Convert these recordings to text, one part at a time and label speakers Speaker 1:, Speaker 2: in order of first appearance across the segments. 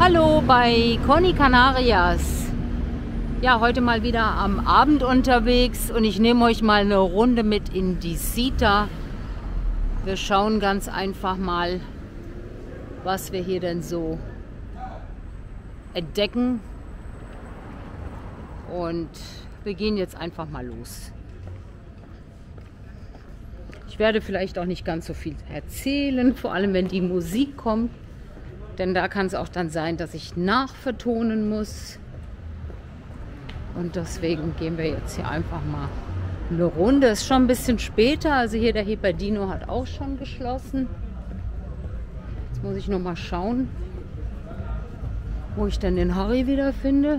Speaker 1: Hallo bei Conny Canarias. Ja, heute mal wieder am Abend unterwegs und ich nehme euch mal eine Runde mit in die Cita. Wir schauen ganz einfach mal, was wir hier denn so entdecken. Und wir gehen jetzt einfach mal los. Ich werde vielleicht auch nicht ganz so viel erzählen, vor allem wenn die Musik kommt. Denn da kann es auch dann sein, dass ich nachvertonen muss. Und deswegen gehen wir jetzt hier einfach mal eine Runde. Es ist schon ein bisschen später, also hier der Heperdino hat auch schon geschlossen. Jetzt muss ich noch mal schauen, wo ich denn den Harry wieder finde.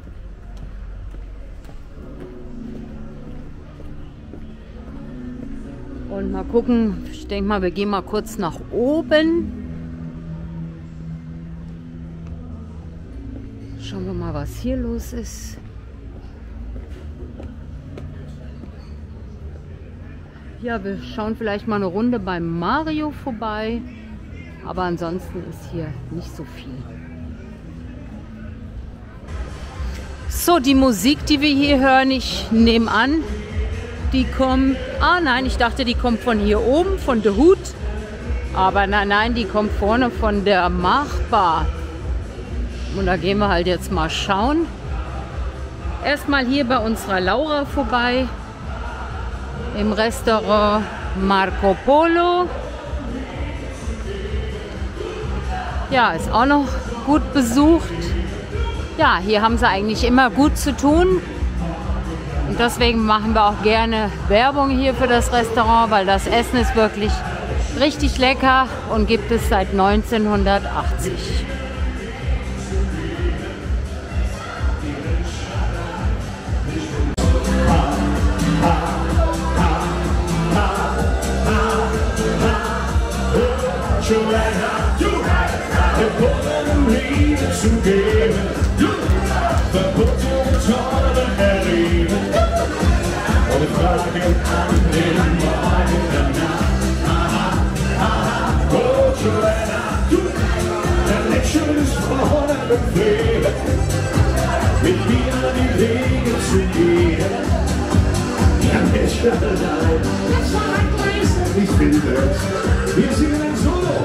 Speaker 1: Und mal gucken, ich denke mal, wir gehen mal kurz nach oben. Schauen wir mal, was hier los ist. Ja, wir schauen vielleicht mal eine Runde beim Mario vorbei. Aber ansonsten ist hier nicht so viel. So, die Musik, die wir hier hören, ich nehme an, die kommt... Ah nein, ich dachte, die kommt von hier oben, von The Hood. Aber nein, die kommt vorne von der Machbar. Und da gehen wir halt jetzt mal schauen. Erstmal hier bei unserer Laura vorbei. Im Restaurant Marco Polo. Ja, ist auch noch gut besucht. Ja, hier haben sie eigentlich immer gut zu tun. Und deswegen machen wir auch gerne Werbung hier für das Restaurant, weil das Essen ist wirklich richtig lecker und gibt es seit 1980.
Speaker 2: Mit mir die Wege zu gehen, ja nicht allein. Das war ein Gleis, ich finde es. Wir singen ein Solo.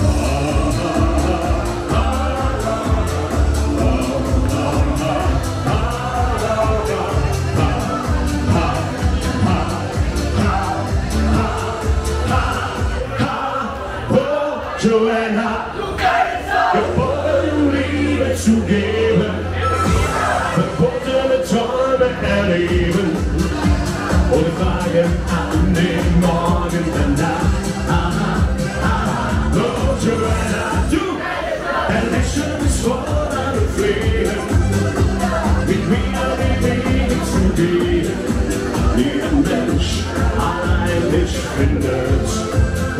Speaker 2: Joanna, geboren, Liebe zu geben, verbotene Träume erleben, ohne Fragen an den Morgen danach. Oh Joanna, du, ein Lächeln ist vor deinem Flehen, mit mir die Wege zu gehen, wie ein Mensch eigentlich findet.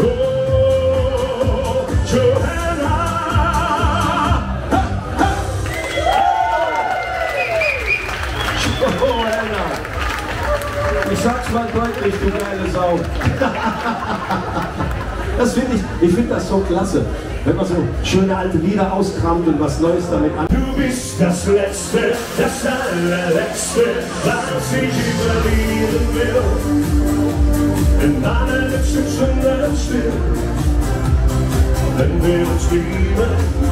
Speaker 2: Ich sag's mal deutlich, du geile Sau. Das finde ich finde das so klasse, wenn man so schöne alte Lieder auskramt und was Neues damit an. Du bist das Letzte, das Allerletzte, was ich überleben will. In deiner Lippen schon still, wenn wir uns lieben.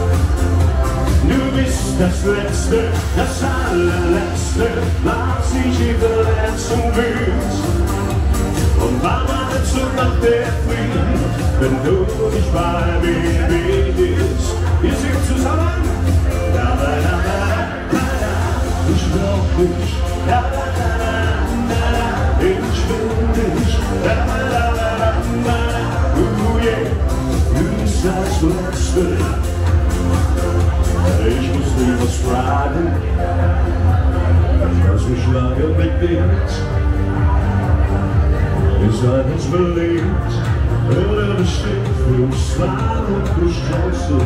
Speaker 2: Du bist das Letzte, das Allerletzte, was sich über Herzen wühlt. Und Mama hat so nach der Frieden, wenn du nicht bei mir bist. Wir singen zusammen. Da, da, da, da, da, da. Ich brauch dich. Da, da, da, da, da. Ich will dich. Da, da, da, da, da. Yeah. Du bist das Letzte. Ich muss dir was fragen, was mich lange mitbringt. Ist ein uns beliebt, oder bestimmt für uns Fragen und für Stolze.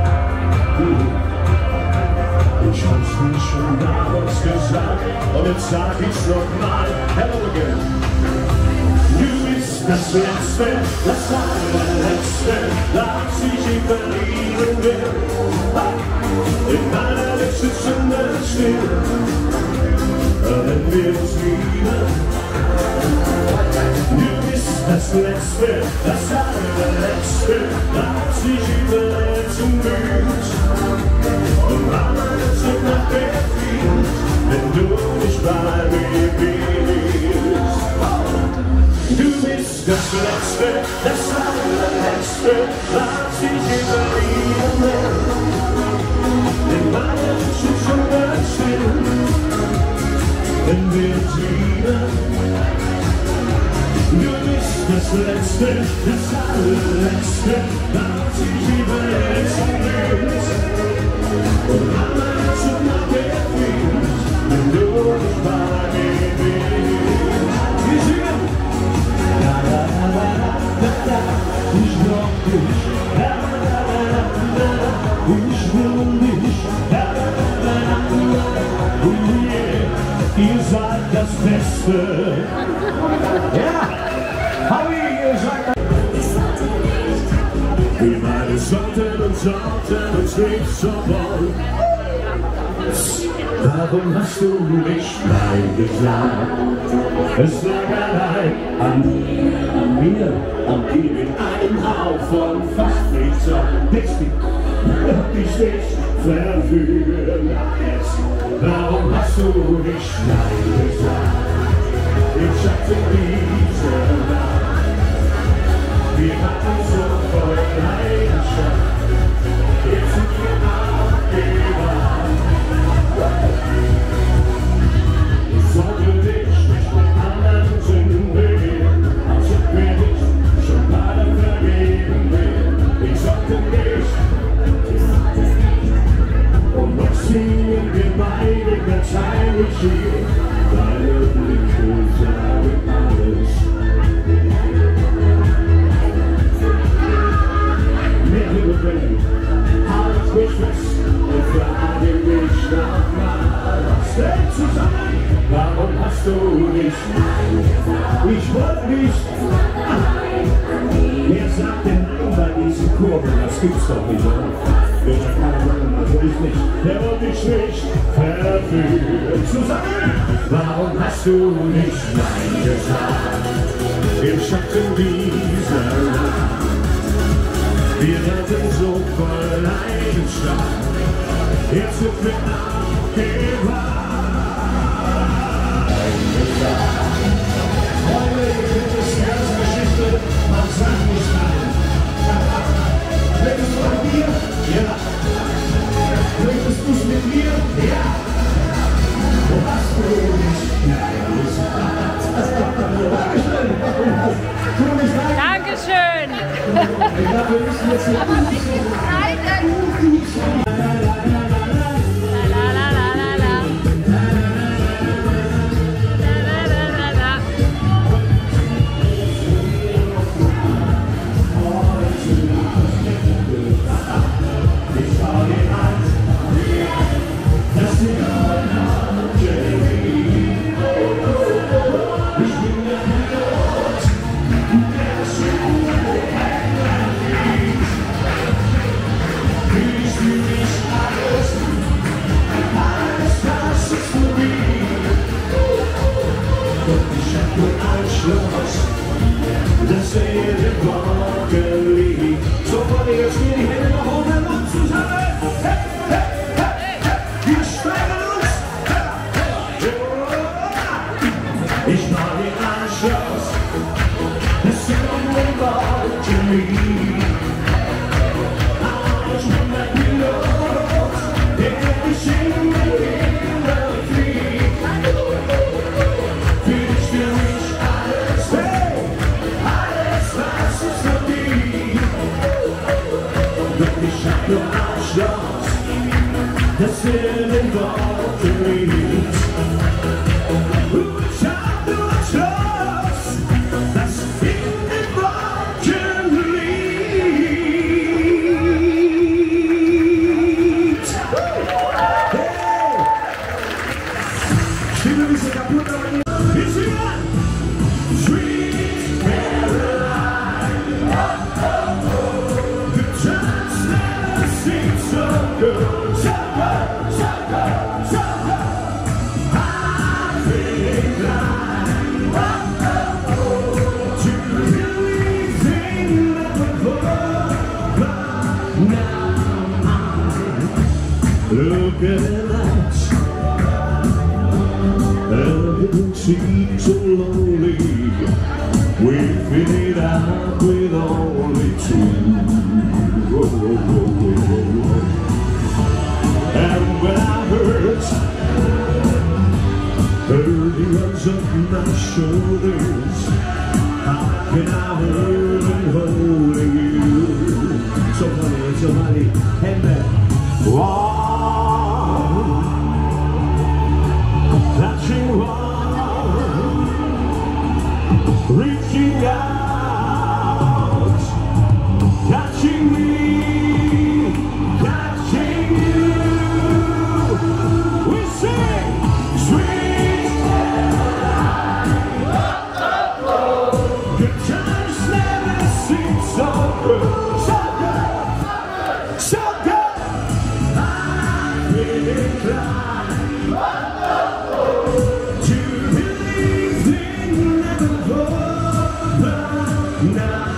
Speaker 2: Ich hab's dir schon damals gesagt, und jetzt sag ich's nochmal. Hello again. Du bist das Letzte, das allerletzte, was ich ihm verlieren will. In meiner letzten Stunde still, wenn wir uns lieben. Du bist das Letzte, das allerletzte, was ich ihm verletzen will. Und meine letzte Nacht erfriert, wenn du nicht bei mir bist. Du bist das Letzte, das allerletzte, was ich überleben will. In meinem Schutzschuhe still, wenn wir uns lieben. Du bist das Letzte, das allerletzte, was ich überleben will. Und meine letzte Nacht erfriert, wenn du nicht bei mir bist. Wir singen. Ich glaub dich, ich will dich, ihr seid das Beste. Ja, Howie, ihr seid das Beste. Wir beide sollten uns nicht so wollen. Warum hast du nicht Nein gesagt? Es lag allein an mir, an dir in einem Hauch von fast nichts. Dich nicht verführen. Warum hast du nicht Nein gesagt? Ich hatte diese Nacht, wir hatten so voll Leidenschaft. Jetzt sind wir abgewandt. Ich sollte dich nicht mit anderen Sünden begehen, als ob mir nicht schon alle vergeben will. Ich sollte nicht, und noch singen wir beide ganz heimlich hier. Deine Blicke sagen alles. Mehrere Wellen, halt mich fest und frage mich nochmal, was denn zusammen? Warum hast du nicht Nein gesagt? Ich wollte nicht. Wer sagt denn bei diesen Kurven? Das gibt's doch nicht, oder? Der kann man natürlich nicht. Der wollte dich nicht verführen. Zusammen! Warum hast du nicht Nein gesagt? Im Schatten dieser Nacht. Wir hatten so voll Leidenschaft. Jetzt sind wir abgewandt. Freunde, ihr kennt das die ganze Geschichte. Man sagt nicht Nein. Möchtest du mit mir? Ja. Möchtest du es mit mir? Ja. Wo hast du nicht Nein gesagt?
Speaker 1: Dankeschön.
Speaker 2: Ich glaube, wir müssen jetzt hier das ewig Morgen liegt. So wollen wir jetzt hier die Hände nach oben und zusammen. Hey, hey, hey, hey. Wir steigern uns. Ich mach den Anschluss. Das ewig Morgen liegt. Ich bin mein Pilot, der dich in den Himmel fliegt. Für dich, für mich alles. Hey! Was ist für dich? Doch ich hab nur ein Schloss, das in den Worten liegt. Ich hab nur ein Schloss, das in den Worten liegt. Hey! Stimme ein bisschen kaputt, aber nicht. Wir singen! Sweet Mary. Look at that. Everything seems so lonely. We fill it up with only two. And when I hurt the hands on my shoulders, how can I hurt and holding you? Somebody, hand back. Touching one, reaching out, touching me, touching you. We sing sweet good times never seem so good, so good, so good. I'm inclined to believe they never will, but now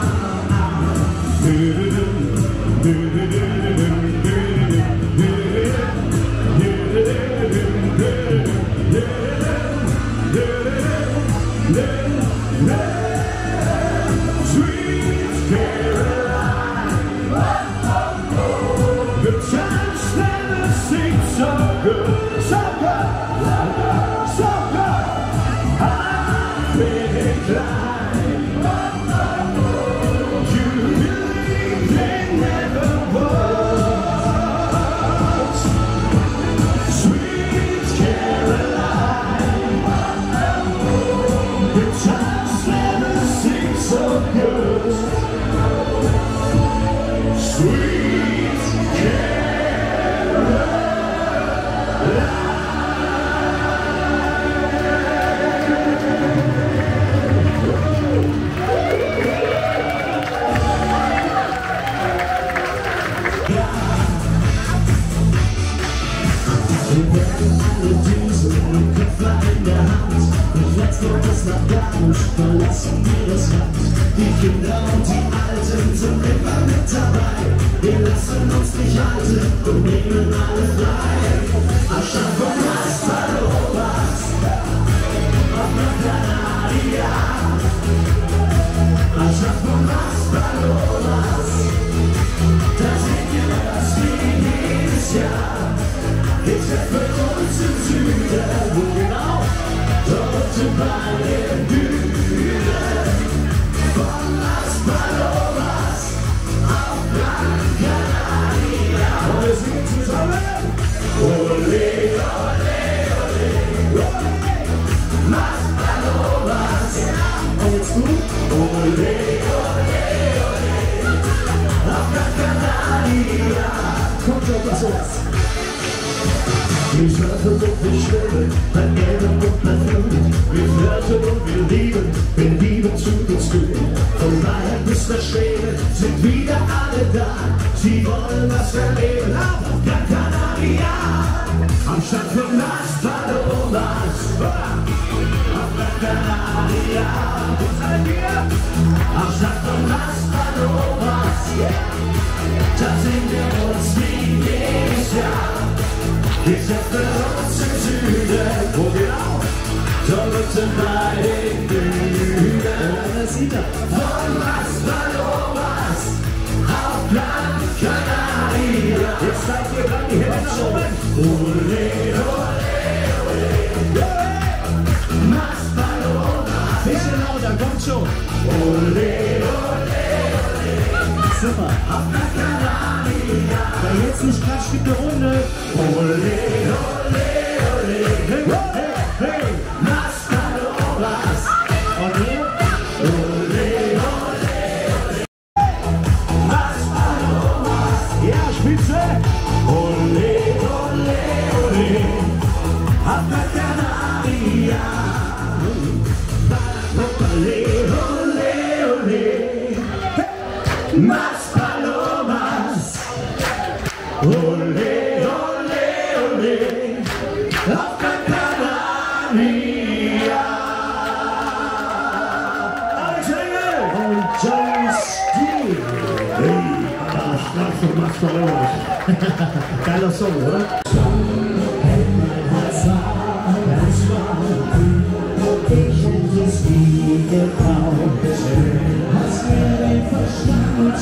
Speaker 2: sweet Caroline, the times never seem so good, so good, so good. I've been inclined to believe they never was. Sweet Caroline, the times never seem so good. Sweet Caroline. Verlassen wir das Land. Die Kinder und die Alten sind immer mit dabei. Wir lassen uns nicht halten und nehmen alle frei. Anstatt von Las Palomas auf Gran Canaria. Anstatt von Las Palomas, da sehen wir das wie jedes Jahr. Ich treffe uns im Süden, wo genau? Dort bei den Dünen von Las Palomas auf Gran Canaria. Und wir singen zusammen. Ole, ole, ole, ole, Las Palomas. Und jetzt du? Ole, ole, ole, auf Gran Canaria. Kommt doch was sowas. Wir surfen und wir schwimmen, bei Erde und bei Flut. Wir flirten und wir lieben, wenn Liebe zu uns führt. Von Bayern bis nach Schweden sind wieder alle da. Sie wollen was erleben auf Gran Canaria. Anstatt von Las Palomas auf Gran Canaria. Wo seid ihr? Anstatt von Las Palomas, da sehen wir uns wie jedes Jahr. Wir treffen uns im Süden, wo genau? Dort bei den Dünen von Las Palomas auf Gran Canaria. Jetzt seid ihr dran, die Hände nach oben. Ole, ole, ole, Las Palomas. Bisschen lauter, kommt schon. Ole, ole, ole. Super. Auf Gran Canaria. Wer jetzt nicht klatscht, gibt eine Runde. Ole, ole, ole. Hey, hey, hey. Las Palomas. Und hier? Ole, ole, ole. Las Palomas. Ja, Spitze. Ole, ole, ole. Auf Gran Canaria. Ole, ole, ole. Las Palomas. Ole, ole, ole. Auf Gran Canaria. Alex Engel und Johnny Steele. Hey, und mach's doch los. Geiler Song, oder? Ich hätte es nie gebraucht. Hast mir den Verstand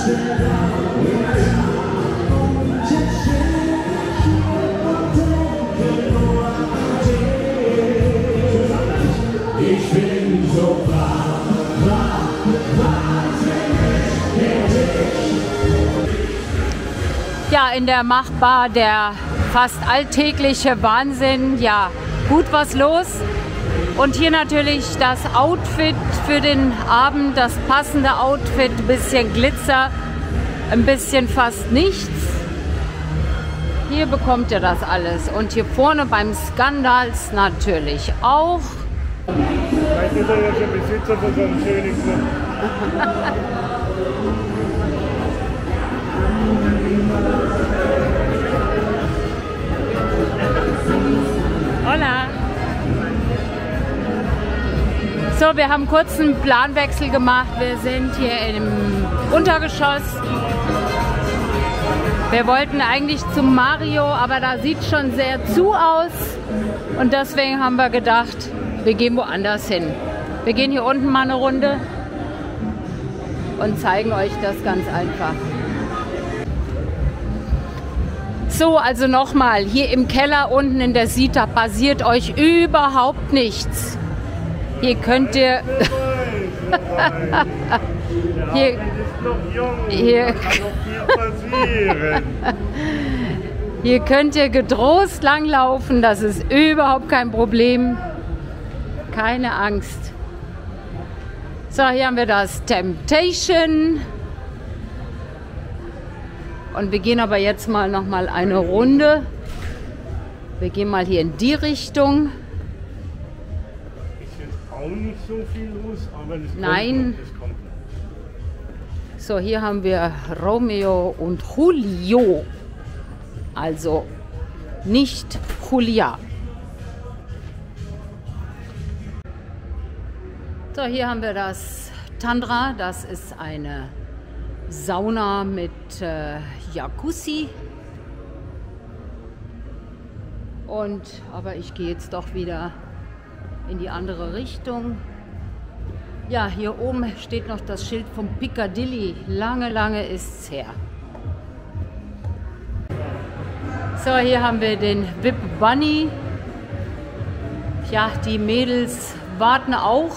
Speaker 2: ich bin so
Speaker 1: ja, in der Machbar der fast alltägliche Wahnsinn. Ja, gut was los. Und hier natürlich das Outfit für den Abend, das passende Outfit, ein bisschen Glitzer, ein bisschen fast nichts. Hier bekommt ihr das alles. Und hier vorne beim Skandals natürlich auch.
Speaker 3: Vielleicht ist er ja schon Besitzer von so einem schönen Club.
Speaker 1: Hola! So, wir haben kurz einen Planwechsel gemacht. Wir sind hier im Untergeschoss. Wir wollten eigentlich zum Mario, aber da sieht schon sehr zu aus. Und deswegen haben wir gedacht, wir gehen woanders hin. Wir gehen hier unten mal eine Runde und zeigen euch das ganz einfach. So, also nochmal, hier im Keller unten in der Sita passiert euch überhaupt nichts. Hier könnt ihr... Hier könnt ihr getrost langlaufen, das ist überhaupt kein Problem. Keine Angst. So, hier haben wir das Temptation. Und wir gehen aber jetzt mal noch mal eine Runde. Wir gehen mal hier in die Richtung.
Speaker 3: Ist jetzt auch nicht so viel los, aber das
Speaker 1: Nein.
Speaker 3: kommt noch.
Speaker 1: So, hier haben wir Romeo und Julio. Also nicht Julia. So, hier haben wir das Tandra. Das ist eine Sauna mit Jacuzzi. Aber ich gehe jetzt doch wieder in die andere Richtung. Ja, hier oben steht noch das Schild vom Piccadilly. Lange, lange ist's her. So, hier haben wir den VIP Bunny. Ja, die Mädels warten auch.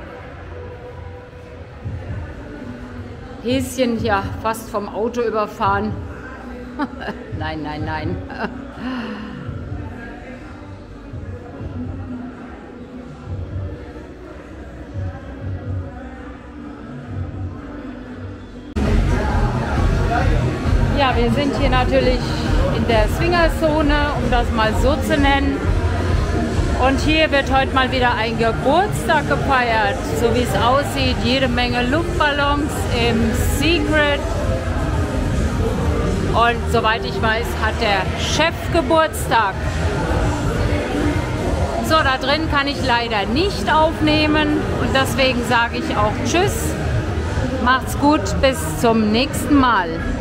Speaker 1: Häschen, ja, fast vom Auto überfahren. Nein, nein, nein. Ja, wir sind hier natürlich in der Swingerzone, um das mal so zu nennen. Und hier wird heute mal wieder ein Geburtstag gefeiert, so wie es aussieht. Jede Menge Luftballons im Secret. Und soweit ich weiß, hat der Chef Geburtstag. So, da drin kann ich leider nicht aufnehmen und deswegen sage ich auch Tschüss. Macht's gut, bis zum nächsten Mal.